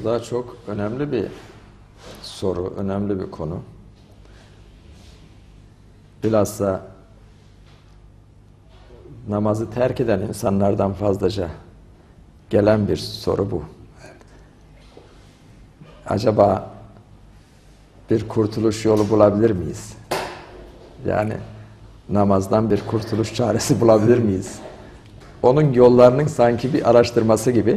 Bu da çok önemli bir soru, önemli bir konu. Bilhassa namazı terk eden insanlardan fazlaca gelen bir soru bu. Acaba bir kurtuluş yolu bulabilir miyiz? Yani namazdan bir kurtuluş çaresi bulabilir miyiz? Onun yollarının sanki bir araştırması gibi.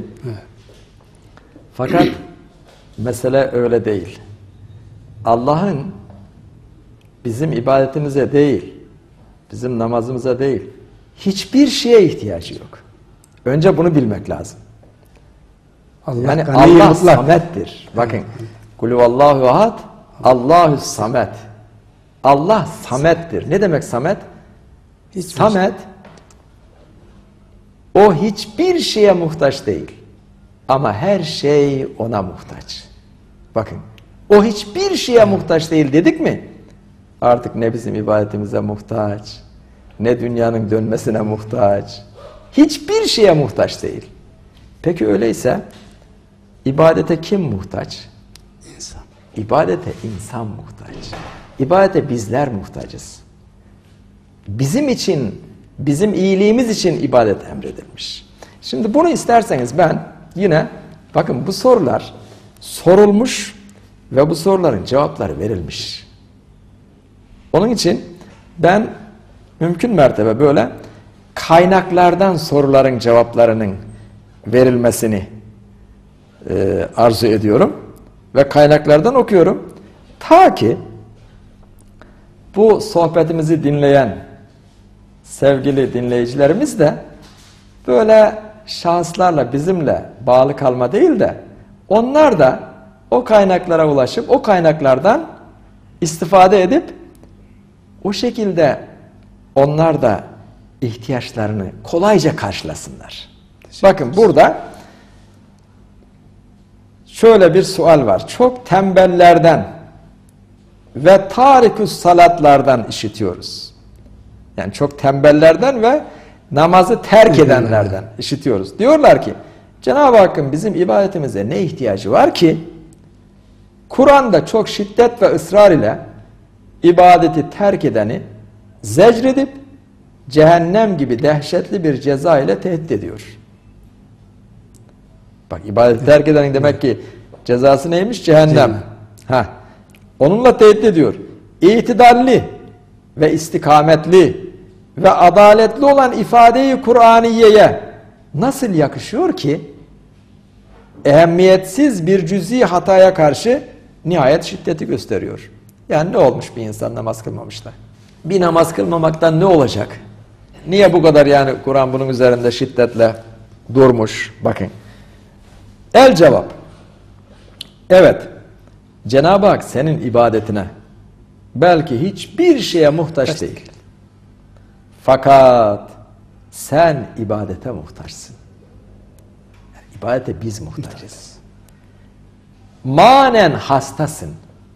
Fakat mesele öyle değil. Allah'ın bizim ibadetimize değil, bizim namazımıza değil, hiçbir şeye ihtiyacı yok. Önce bunu bilmek lazım. Yani Allah samettir. Bakın. Kulüvallahu ahad, Allahu samet. Allah samettir. Ne demek samet? Samet, o hiçbir şeye muhtaç değil. Ama her şey ona muhtaç. Bakın, o hiçbir şeye muhtaç değil dedik mi? Artık ne bizim ibadetimize muhtaç, ne dünyanın dönmesine muhtaç, hiçbir şeye muhtaç değil. Peki öyleyse, ibadete kim muhtaç? İnsan. İbadete insan muhtaç. İbadete bizler muhtacız. Bizim için, bizim iyiliğimiz için ibadet emredilmiş. Şimdi bunu isterseniz ben yine, bakın bu sorular sorulmuş ve bu soruların cevapları verilmiş. Onun için ben mümkün mertebe böyle kaynaklardan soruların cevaplarının verilmesini arzu ediyorum ve kaynaklardan okuyorum. Ta ki bu sohbetimizi dinleyen sevgili dinleyicilerimiz de böyle şahıslarla bizimle bağlı kalma değil de onlar da o kaynaklara ulaşıp o kaynaklardan istifade edip o şekilde onlar da ihtiyaçlarını kolayca karşılasınlar. Bakın burada şöyle bir sual var. Çok tembellerden ve tarikus salatlardan işitiyoruz. Yani çok tembellerden ve namazı terk edenlerden işitiyoruz. Diyorlar ki Cenab-ı Hakk'ın bizim ibadetimize ne ihtiyacı var ki Kur'an'da çok şiddet ve ısrar ile ibadeti terk edeni zecredip cehennem gibi dehşetli bir ceza ile tehdit ediyor. Bak ibadeti terk edenin demek ki cezası neymiş? Cehennem. Onunla tehdit ediyor. İtidalli ve istikametli ve adaletli olan ifadeyi Kur'aniye'ye nasıl yakışıyor ki ehemmiyetsiz bir cüz'i hataya karşı nihayet şiddeti gösteriyor. Yani ne olmuş bir insan namaz kılmamış da? Bir namaz kılmamaktan ne olacak? Niye bu kadar yani Kur'an bunun üzerinde şiddetle durmuş? Bakın. El cevap. Evet. Cenab-ı Hak senin ibadetine belki hiçbir şeye muhtaç değil. Fakat sen ibadete muhtaçsın. Yani ibadete biz muhtacız. Manen hastasın.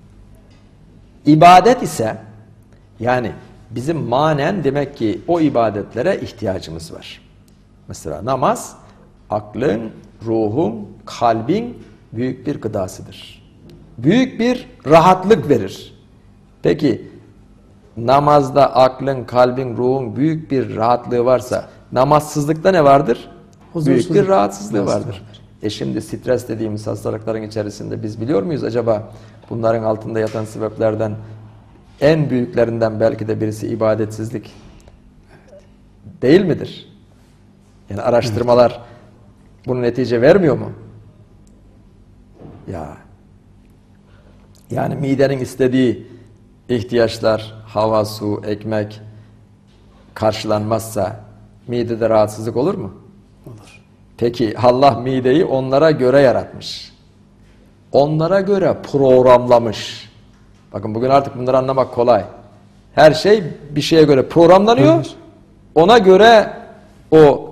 İbadet ise yani bizim manen demek ki o ibadetlere ihtiyacımız var. Mesela namaz aklın, ruhun, kalbin büyük bir gıdasıdır. Büyük bir rahatlık verir. Peki namazda aklın, kalbin, ruhun büyük bir rahatlığı varsa namazsızlıkta ne vardır? Büyük bir rahatsızlığı vardır. Şimdi stres dediğimiz hastalıkların içerisinde biz biliyor muyuz acaba bunların altında yatan sebeplerden en büyüklerinden belki de birisi ibadetsizlik değil midir? Yani araştırmalar bunu netice vermiyor mu? Yani midenin istediği ihtiyaçlar, hava, su, ekmek karşılanmazsa midede rahatsızlık olur mu? Olur. Peki Allah mideyi onlara göre yaratmış. Onlara göre programlamış. Bakın bugün artık bunları anlamak kolay. Her şey bir şeye göre programlanıyor. Ona göre o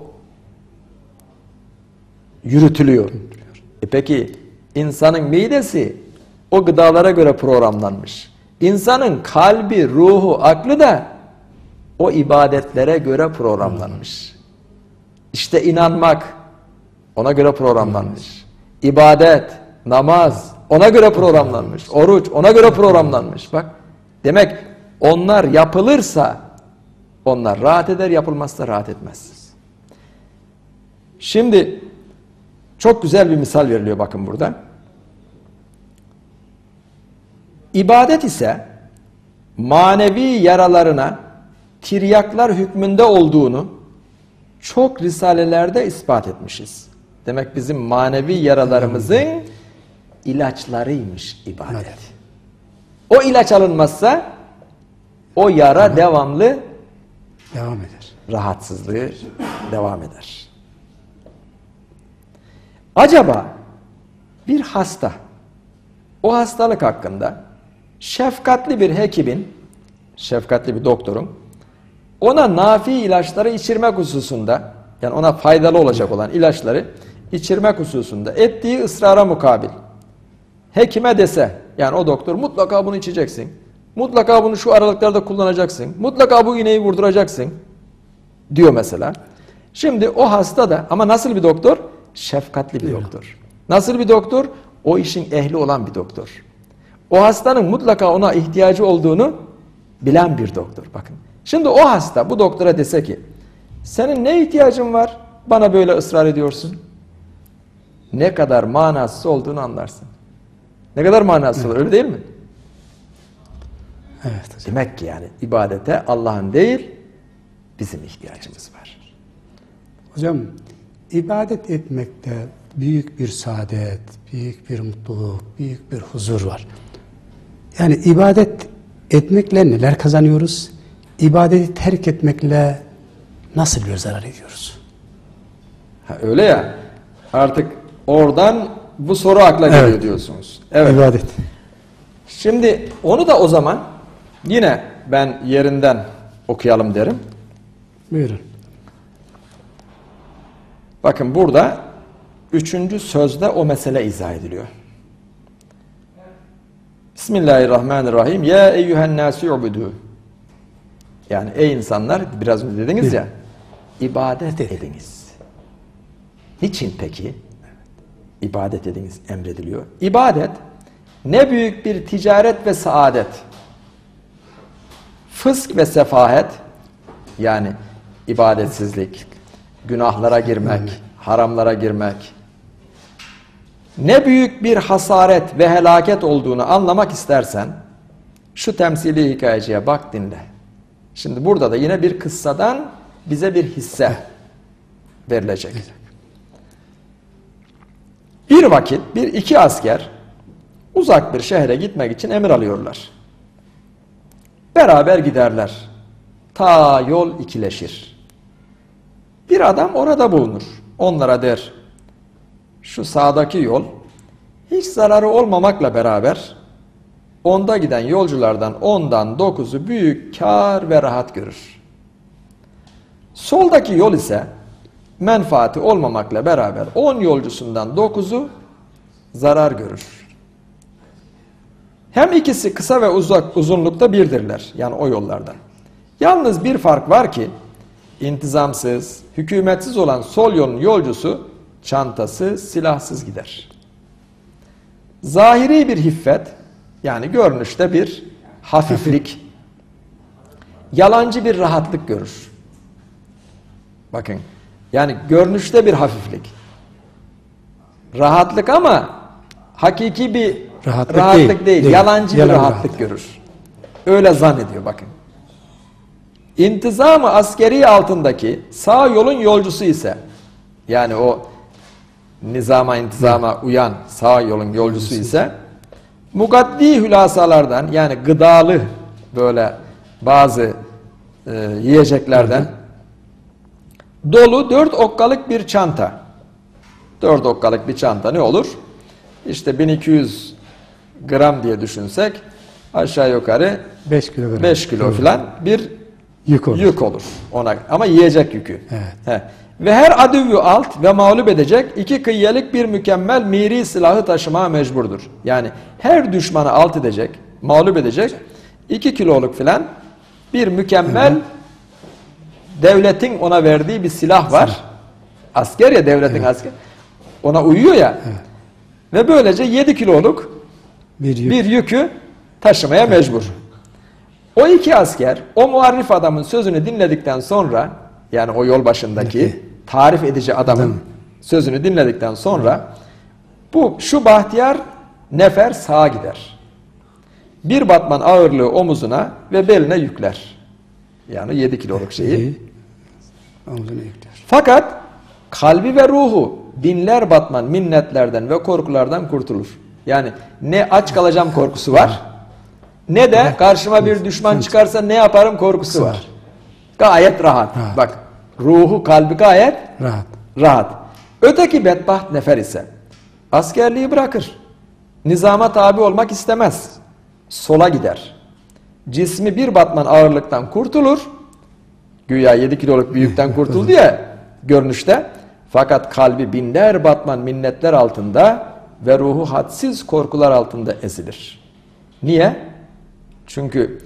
yürütülüyor. Peki insanın midesi o gıdalara göre programlanmış. İnsanın kalbi, ruhu, aklı da o ibadetlere göre programlanmış. İşte inanmak ona göre programlanmış. İbadet, namaz ona göre programlanmış. Oruç ona göre programlanmış. Bak, demek onlar yapılırsa onlar rahat eder, yapılmazsa rahat etmez. Şimdi çok güzel bir misal veriliyor bakın burada. İbadet ise manevi yaralarına tiryaklar hükmünde olduğunu çok risalelerde ispat etmişiz. Demek bizim manevi yaralarımızın ilaçlarıymış ibadet. O ilaç alınmazsa o yara devamlı devam eder. Rahatsızlığı devam eder. Acaba bir hasta o hastalık hakkında şefkatli bir hekimin, şefkatli bir doktorun ona nafi ilaçları içirmek hususunda, yani ona faydalı olacak olan ilaçları içirmek hususunda ettiği ısrara mukabil hekime dese, yani o doktor mutlaka bunu içeceksin, mutlaka bunu şu aralıklarda kullanacaksın, mutlaka bu iğneyi vurduracaksın diyor mesela. Şimdi o hasta da, ama nasıl bir doktor? Şefkatli bir doktor. Nasıl bir doktor? O işin ehli olan bir doktor. O hastanın mutlaka ona ihtiyacı olduğunu bilen bir doktor. Bakın. Şimdi o hasta bu doktora dese ki, senin ne ihtiyacın var? Bana böyle ısrar ediyorsun. Ne kadar manasız olduğunu anlarsın. Ne kadar manasız olur, öyle değil mi? Evet hocam. Demek ki yani ibadete Allah'ın değil, bizim ihtiyacımız var. Hocam, ibadet etmekte büyük bir saadet, büyük bir mutluluk, büyük bir huzur var. Yani ibadet etmekle neler kazanıyoruz? İbadeti terk etmekle nasıl bir zarar ediyoruz? Öyle ya, artık oradan bu soru akla geliyor diyorsunuz. Evet. İbadet. Şimdi onu da o zaman yine ben yerinden okuyalım derim. Buyurun. Bakın burada 3. sözde o mesele izah ediliyor. Bismillahirrahmanirrahim. Ya eyyühen nâsü ubudu. Yani ey insanlar, biraz önce dediniz ya, ibadet ediniz. Niçin peki? İbadet ediniz emrediliyor. İbadet ne büyük bir ticaret ve saadet. Fısk ve sefahet, yani ibadetsizlik, günahlara girmek, haramlara girmek, ne büyük bir hasaret ve helaket olduğunu anlamak istersen şu temsili hikayeciye bak, dinle. Şimdi burada da yine bir kıssadan bize bir hisse verilecek. Bir vakit iki asker uzak bir şehre gitmek için emir alıyorlar. Beraber giderler. Ta yol ikileşir. Bir adam orada bulunur. Onlara der, şu sağdaki yol hiç zararı olmamakla beraber onda giden yolculardan 10'dan 9'u büyük kar ve rahat görür. Soldaki yol ise menfaati olmamakla beraber 10 yolcusundan 9'u zarar görür. Hem ikisi kısa ve uzunlukta birdirler, yani o yollardan. Yalnız bir fark var ki intizamsız, hükümetsiz olan sol yolun yolcusu çantası, silahsız gider. Zahiri bir hiffet, yani görünüşte bir hafiflik, yalancı bir rahatlık görür. Bakın, yani görünüşte bir hafiflik, rahatlık ama hakiki bir rahatlık değil. Yalancı bir rahatlık görür. Öyle zannediyor bakın. İntizamı askeri altındaki sağ yolun yolcusu ise, yani o nizama intizama uyan sağ yolun yolcusu ise mugaddi hülasalardan, yani gıdalı böyle bazı yiyeceklerden dolu 4 okkalık bir çanta. 4 okkalık bir çanta ne olur? İşte 1200 gram diye düşünsek aşağı yukarı 5 kilo falan bir yük olur ona, ama yiyecek yükü. Evet. Ve her adüvü alt ve mağlup edecek 2 kıyyelik bir mükemmel miri silahı taşımaya mecburdur. Yani her düşmanı alt edecek, mağlup edecek 2 kiloluk filan bir mükemmel devletin ona verdiği bir silah var. Asker ya, devletin asker. Ona uyuyor ya. Ve böylece 7 kiloluk bir yükü taşımaya mecbur. O iki asker o muarrif adamın sözünü dinledikten sonra, yani o yol başındaki tarif edici adamın sözünü dinledikten sonra şu bahtiyar nefer sağa gider. Bir batman ağırlığı omuzuna ve beline yükler. Yani 7 kiloluk şeyi. Omuzuna yükler. Fakat kalbi ve ruhu binler batman minnetlerden ve korkulardan kurtulur. Yani ne aç kalacağım korkusu var, ne de karşıma bir düşman çıkarsa ne yaparım korkusu var. Gayet rahat. Bak, ruhu, kalbi gayet rahat. Öteki bedbaht nefer ise askerliği bırakır. Nizama tabi olmak istemez. Sola gider. Cismi bir batman ağırlıktan kurtulur. Güya 7 kiloluk bir yükten kurtuldu ya görünüşte. Fakat kalbi binler batman minnetler altında ve ruhu hadsiz korkular altında ezilir. Niye? Çünkü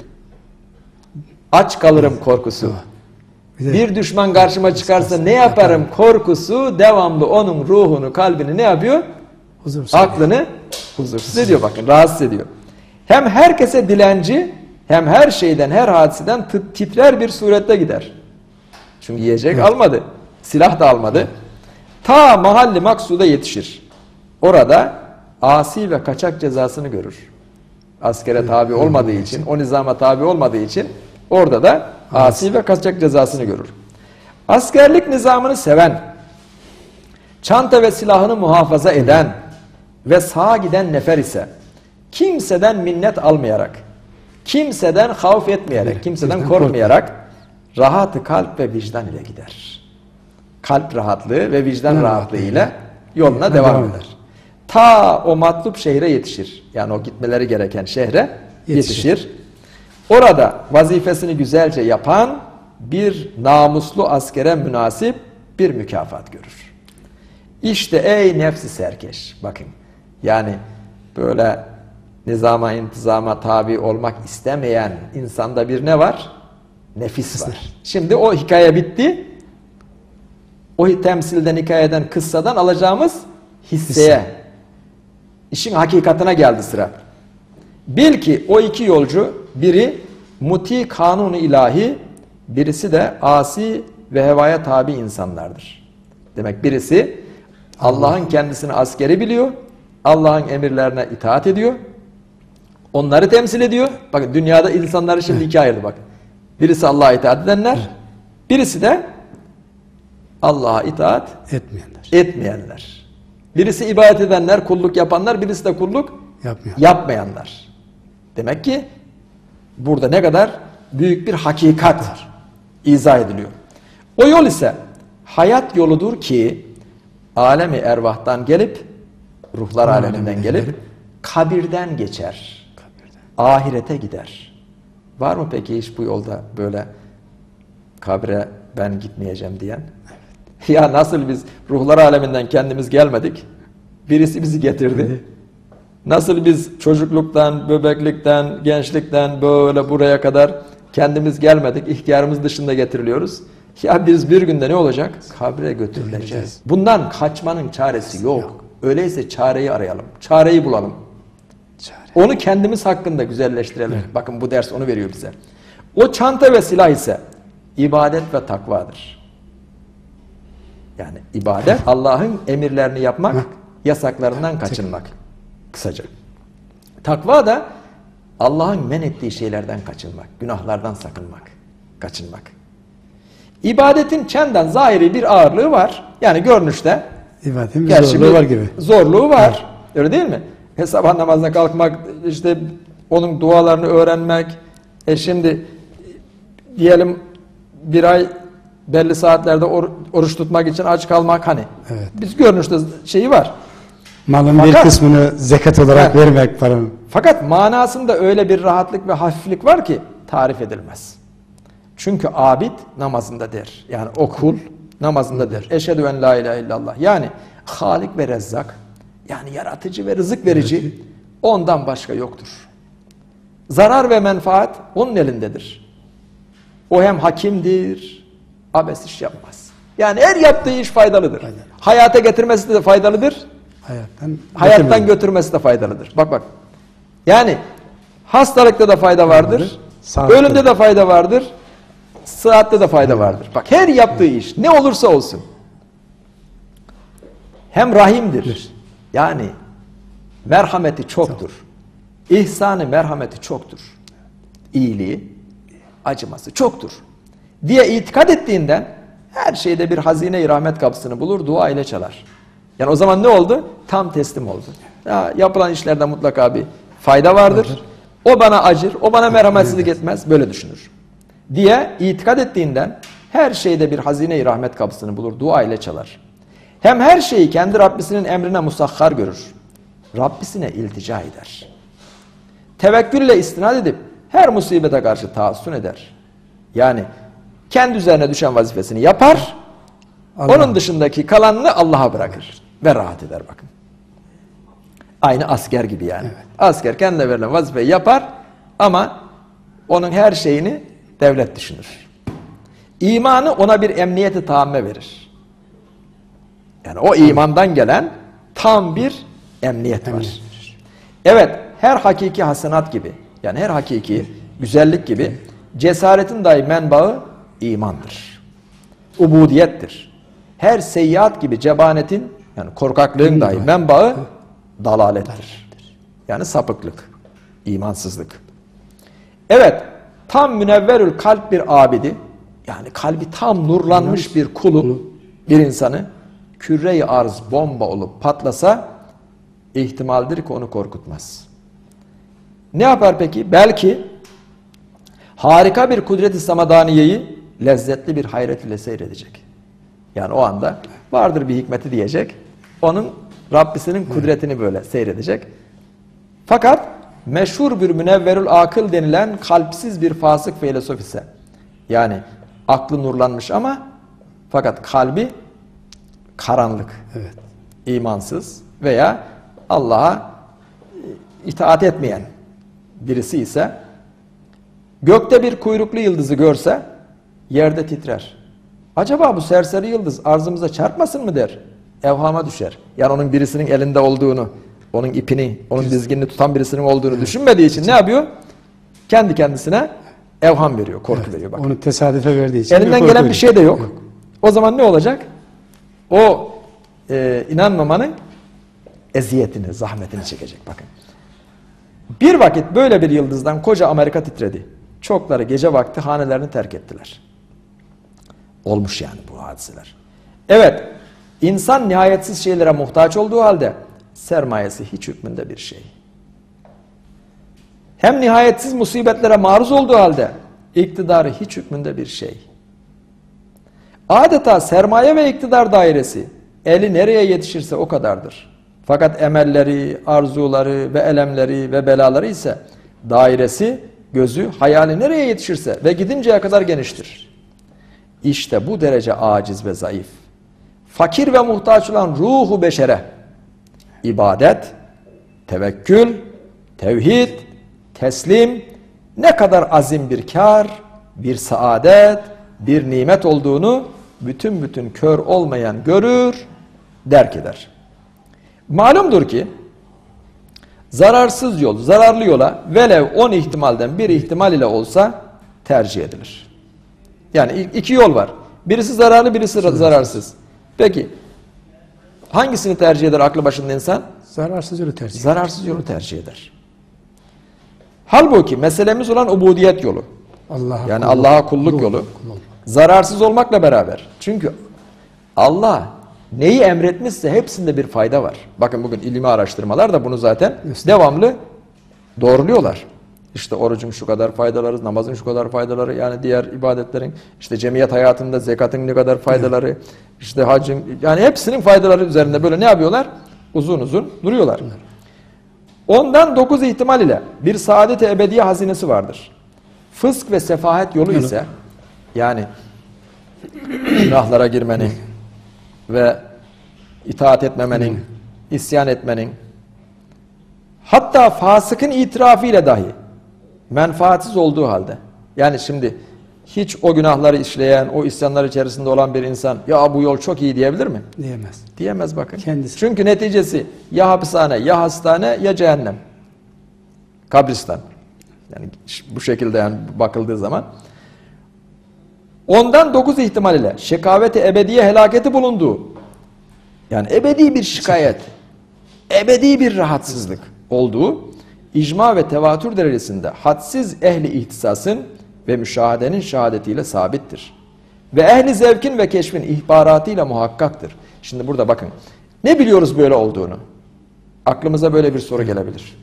aç kalırım korkusu, bir düşman karşıma çıkarsa ne yaparım korkusu devamlı onun ruhunu, kalbini ne yapıyor? Aklını huzursuz ediyor, bakın, rahatsız ediyor. Hem herkese dilenci, hem her şeyden, her hadiseden titrer bir surette gider. Çünkü yiyecek almadı, silah da almadı. Ta mahalli maksuda yetişir. Orada asi ve kaçak cezasını görür. Askere tabi olmadığı için, o nizama tabi olmadığı için orada da asi ve kaçak cezasını görür. Askerlik nizamını seven, çanta ve silahını muhafaza eden ve sağa giden nefer ise kimseden minnet almayarak, kimseden havf etmeyerek, kimseden korkmayarak rahat-ı kalp ve vicdan ile gider. Kalp rahatlığı ve vicdan rahatlığı ile yoluna devam eder. Ta o matlup şehre yetişir. Yani o gitmeleri gereken şehre yetişir. Orada vazifesini güzelce yapan bir namuslu askere münasip bir mükafat görür. İşte ey nefsi serkeş, bakın, yani böyle nizama, intizama tabi olmak istemeyen insanda bir ne var? Nefis var. Şimdi o hikaye bitti. O temsilden, hikayeden, kıssadan alacağımız hisseye, işin hakikatine geldi sıra. Bil ki o iki yolcu, biri muti kanunu ilahi, birisi de asi ve hevaya tabi insanlardır. Demek birisi Allah'ın kendisini askeri biliyor, Allah'ın emirlerine itaat ediyor, onları temsil ediyor. Bakın, dünyada insanları şimdi ikiye ayırdı bak. Birisi Allah'a itaat edenler, birisi de Allah'a itaat etmeyenler. Birisi ibadet edenler, kulluk yapanlar, birisi de kulluk yapmayanlar. Demek ki burada ne kadar büyük bir hakikat izah ediliyor. O yol ise hayat yoludur ki alemi ervahtan gelip, ruhlar aleminden gelip kabirden geçer. Ahirete gider. Var mı peki hiç bu yolda böyle kabre ben gitmeyeceğim diyen? Ya nasıl biz ruhlar aleminden kendimiz gelmedik? Birisi bizi getirdi. Nasıl biz çocukluktan, bebeklikten, gençlikten böyle buraya kadar kendimiz gelmedik, ihtiyarımız dışında getiriliyoruz. Ya biz bir günde ne olacak? Kabre götürüleceğiz. Bundan kaçmanın çaresi yok. Öyleyse çareyi arayalım, çareyi bulalım. Onu kendimiz hakkında güzelleştirelim. Evet. Bakın bu ders onu veriyor bize. O çanta ve silah ise ibadet ve takvadır. Yani ibadet, Allah'ın emirlerini yapmak, yasaklarından kaçınmak. Kısaca. Takva da Allah'ın men ettiği şeylerden kaçınmak, günahlardan sakınmak, kaçınmak. İbadetin çenden zahiri bir ağırlığı var. Yani görünüşte İbadetin bir zorluğu var gibi. Zorluğu var. Öyle değil mi? Sabah namazına kalkmak, işte onun dualarını öğrenmek. Şimdi diyelim bir ay belli saatlerde oruç tutmak için aç kalmak, hani. Evet. Biz görünüşte şeyi var. Malın bir kısmını zekat olarak vermek paranın. Fakat manasında öyle bir rahatlık ve hafiflik var ki tarif edilmez. Çünkü abid namazında der. Yani o kul namazında der. Eşhedü en la ilahe illallah. Yani Halik ve Rezzak, yani yaratıcı ve rızık verici, ondan başka yoktur. Zarar ve menfaat onun elindedir. O hem hakimdir, abes iş yapmaz. Yani her yaptığı iş faydalıdır. Hayata getirmesi de faydalıdır, hayattan götürmesi de faydalıdır. Bak bak. Yani hastalıkta da fayda vardır. Ölümde de fayda vardır. Sıhhatte de fayda vardır. Bak her yaptığı iş ne olursa olsun. Hem rahimdir. Yani merhameti çoktur. İhsanı, merhameti çoktur. İyiliği, acıması çoktur. Diye itikad ettiğinden her şeyde bir hazine-i rahmet kapısını bulur, dua ile çalar. Yani o zaman ne oldu? Tam teslim oldu. Ya, yapılan işlerde mutlaka bir fayda vardır. O bana acır, o bana merhametsizlik etmez. Böyle düşünür. Diye itikad ettiğinden her şeyde bir hazine-i rahmet kapısını bulur, dua ile çalar. Hem her şeyi kendi Rabbisinin emrine musahhar görür. Rabbisine iltica eder. Tevekkülle istinad edip her musibete karşı taassün eder. Yani kendi üzerine düşen vazifesini yapar, onun dışındaki kalanını Allah'a bırakır ve rahat eder bakın. Aynı asker gibi yani. Evet. Asker kendine verilen vazifeyi yapar ama onun her şeyini devlet düşünür. İmanı ona bir emniyeti tamme verir. Yani o imandan gelen tam bir emniyet var. Evet, her hakiki hasenat gibi, yani her hakiki güzellik gibi cesaretin dahi menbaı imandır. Ubudiyettir. Her seyyiat gibi cebanetin, yani korkaklığın dahi menbaı dalalettir. Yani sapıklık, imansızlık. Evet, tam münevverül kalp bir abidi, yani kalbi tam nurlanmış bir kulu, bir insanı küre-i arz bomba olup patlasa ihtimaldir ki onu korkutmaz. Ne yapar peki? Belki harika bir kudret-i samadaniyeyi lezzetli bir hayret ile seyredecek. Yani o anda vardır bir hikmeti diyecek. Onun Rabbisinin kudretini böyle seyredecek. Fakat meşhur bir münevverül akıl denilen kalpsiz bir fasık filozof ise, yani aklı nurlanmış ama fakat kalbi karanlık, evet, imansız veya Allah'a itaat etmeyen birisi ise gökte bir kuyruklu yıldızı görse yerde titrer. Acaba bu serseri yıldız arzımıza çarpmasın mı der. Evhama düşer. Yani onun birisinin elinde olduğunu, onun ipini, onun dizginini tutan birisinin olduğunu düşünmediği için ne yapıyor? Kendi kendisine evham veriyor, korku veriyor. Bakın. Onu tesadüfe verdiği için. Elinden gelen bir şey de yok. O zaman ne olacak? O inanmamanın eziyetini, zahmetini çekecek. Bakın. Bir vakit böyle bir yıldızdan koca Amerika titredi. Çokları gece vakti hanelerini terk ettiler. Olmuş yani bu hadiseler. Evet, insan nihayetsiz şeylere muhtaç olduğu halde sermayesi hiç hükmünde bir şey. Hem nihayetsiz musibetlere maruz olduğu halde iktidarı hiç hükmünde bir şey. Adeta sermaye ve iktidar dairesi eli nereye yetişirse o kadardır. Fakat emelleri, arzuları ve elemleri ve belaları ise dairesi, gözü, hayali nereye yetişirse ve gidinceye kadar geniştir. İşte bu derece aciz ve zayıf, fakir ve muhtaç olan ruhu beşere, ibadet, tevekkül, tevhid, teslim ne kadar azim bir kar, bir saadet, bir nimet olduğunu bütün kör olmayan görür, derk eder. Malumdur ki zararsız yol, zararlı yola velev 10 ihtimalden bir ihtimal ile olsa tercih edilir. Yani iki yol var. Birisi zararlı, birisi zararsız. Peki hangisini tercih eder aklı başında insan? Zararsız yolu tercih eder. Zararsız yolu tercih eder. Halbuki meselemiz olan ubudiyet yolu. Yani Allah'a kulluk yolu. Zararsız olmakla beraber. Çünkü Allah neyi emretmişse hepsinde bir fayda var. Bakın bugün ilmi araştırmalar da bunu zaten devamlı doğruluyorlar. İşte orucun şu kadar faydaları, namazın şu kadar faydaları, yani diğer ibadetlerin, işte cemiyet hayatında zekatın ne kadar faydaları, işte hacın, yani hepsinin faydaları üzerinde böyle ne yapıyorlar? Uzun uzun duruyorlar. Ondan 9 ihtimal ile bir saadet-i ebediye hazinesi vardır. Fısk ve sefahet yolu ise, yani günahlara girmenin ve itaat etmemenin, isyan etmenin, hatta fasıkın itirafı ile dahi menfaatsiz olduğu halde, yani şimdi hiç o günahları işleyen, o isyanlar içerisinde olan bir insan ya bu yol çok iyi diyebilir mi? Diyemez. Diyemez bakın. Kendisi. Çünkü neticesi ya hapishane, ya hastane, ya cehennem. Kabristan. Yani bu şekilde yani bakıldığı zaman. Ondan 9 ihtimal ile şekaveti ebediye helaketi bulunduğu. Yani ebedi bir şikayet, ebedi bir rahatsızlık olduğu icma ve tevatür derecesinde hadsiz ehli ihtisasın ve müşahedenin şehadetiyle sabittir. Ve ehli zevkin ve keşfin ihbaratıyla muhakkaktır. Şimdi burada bakın. Ne biliyoruz böyle olduğunu? Aklımıza böyle bir soru gelebilir.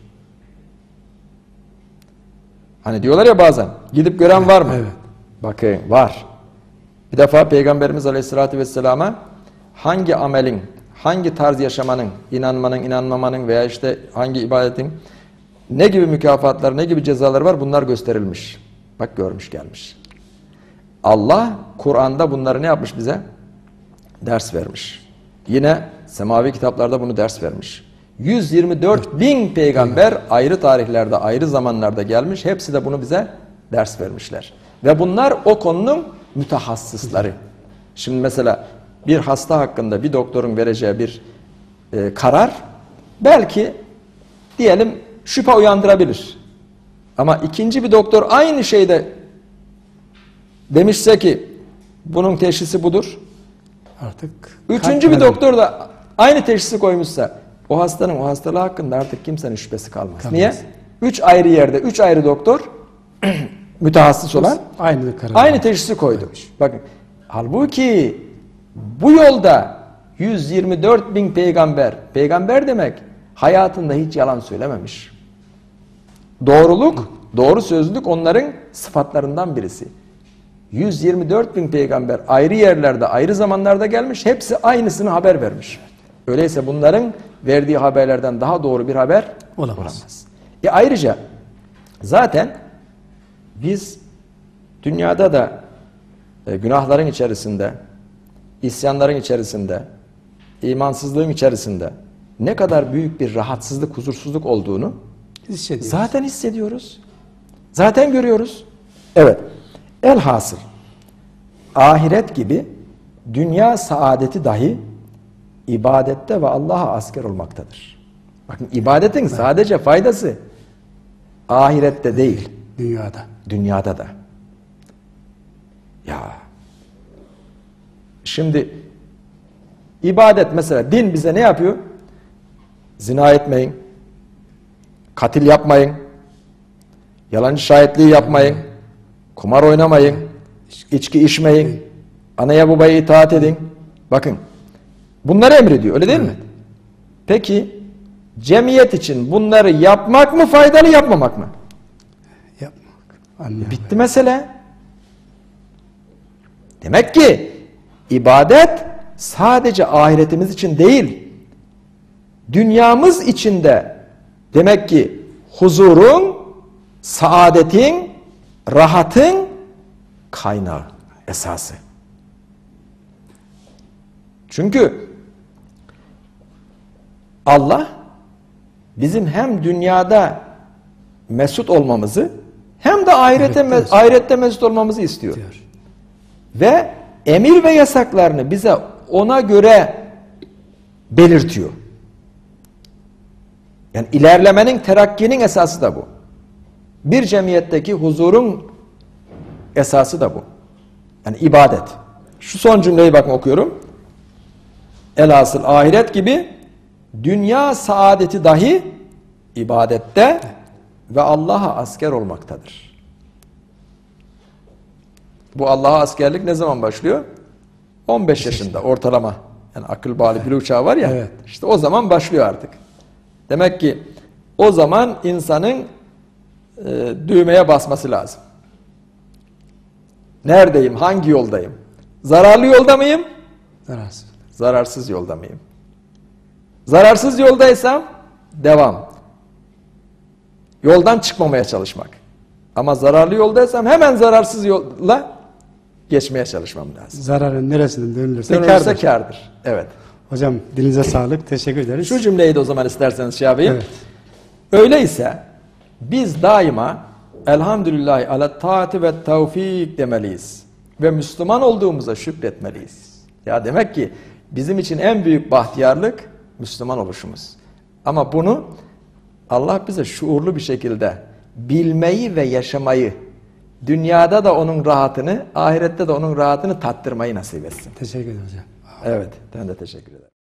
Hani diyorlar ya bazen, gidip gören var mı? Evet. Bakın var. Bir defa Peygamberimiz Aleyhisselatü Vesselam'a hangi amelin, hangi tarz yaşamanın, inanmanın, inanmamanın veya işte hangi ibadetin ne gibi mükafatlar, ne gibi cezaları var bunlar gösterilmiş. Bak görmüş gelmiş. Allah Kur'an'da bunları ne yapmış bize? Ders vermiş. Yine semavi kitaplarda bunu ders vermiş. 124 bin peygamber ayrı tarihlerde, ayrı zamanlarda gelmiş. Hepsi de bunu bize ders vermişler. Ve bunlar o konunun mütehassısları. Şimdi mesela bir hasta hakkında bir doktorun vereceği bir karar belki diyelim şüphe uyandırabilir. Ama ikinci bir doktor aynı şeyde demişse ki bunun teşhisi budur. Artık Üçüncü bir doktor da aynı teşhisi koymuşsa o hastanın o hastalığı hakkında artık kimsenin şüphesi kalmaz. Niye? 3 ayrı yerde 3 ayrı doktor mütehassıs olan aynı teşhisi koydu. Bakın halbuki bu yolda 124 bin peygamber demek hayatında hiç yalan söylememiş. Doğruluk, doğru sözlülük onların sıfatlarından birisi. 124 bin peygamber ayrı yerlerde, ayrı zamanlarda gelmiş. Hepsi aynısını haber vermiş. Öyleyse bunların verdiği haberlerden daha doğru bir haber olamaz. Ayrıca zaten biz dünyada da günahların içerisinde, isyanların içerisinde, imansızlığın içerisinde ne kadar büyük bir rahatsızlık, huzursuzluk olduğunu zaten hissediyoruz. Zaten görüyoruz. Evet. Elhasıl ahiret gibi dünya saadeti dahi ibadette ve Allah'a asker olmaktadır. Bakın ibadetin sadece faydası ahirette değil. Dünyada da. Ya şimdi ibadet mesela din bize ne yapıyor? Zina etmeyin. Katil yapmayın. Yalancı şahitliği yapmayın. Kumar oynamayın. İçki içmeyin. Anaya babaya itaat edin. Bakın. Bunları emrediyor. Öyle değil mi? Peki cemiyet için bunları yapmak mı faydalı, yapmamak mı? Yapmak. Bitti mesele. Demek ki ibadet sadece ahiretimiz için değil, dünyamız için de demek ki huzurun, saadetin, rahatın kaynağı, esası. Çünkü Allah bizim hem dünyada mesut olmamızı hem de ahirette mesut olmamızı istiyor. Ve emir ve yasaklarını bize ona göre belirtiyor. Yani ilerlemenin, terakkinin esası da bu. Bir cemiyetteki huzurun esası da bu. Yani ibadet. Şu son cümleyi bakın okuyorum. Elhasıl ahiret gibi dünya saadeti dahi ibadette ve Allah'a asker olmaktadır. Bu Allah'a askerlik ne zaman başlıyor? 15 yaşında ortalama. Yani akıl bali bile uçağı var ya. Evet. İşte o zaman başlıyor artık. Demek ki o zaman insanın düğmeye basması lazım. Neredeyim? Hangi yoldayım? Zararlı yolda mıyım? Zararsız yolda mıyım? Zararsız yoldaysam devam. Yoldan çıkmamaya çalışmak. Ama zararlı yoldaysam hemen zararsız yolla geçmeye çalışmam lazım. Zararın neresinden dönülürse kârdır. Evet. Hocam dilinize sağlık. Teşekkür ederiz. Şu cümleyi de o zaman isterseniz şey yapayım. Evet. Öyleyse biz daima elhamdülillahi ala taati ve tevfik demeliyiz. Ve Müslüman olduğumuza şükretmeliyiz. Ya demek ki bizim için en büyük bahtiyarlık Müslüman oluşumuz. Ama bunu Allah bize şuurlu bir şekilde bilmeyi ve yaşamayı, dünyada da onun rahatını, ahirette de onun rahatını tattırmayı nasip etsin. Teşekkür ederim hocam. Evet, ben de teşekkür ederim.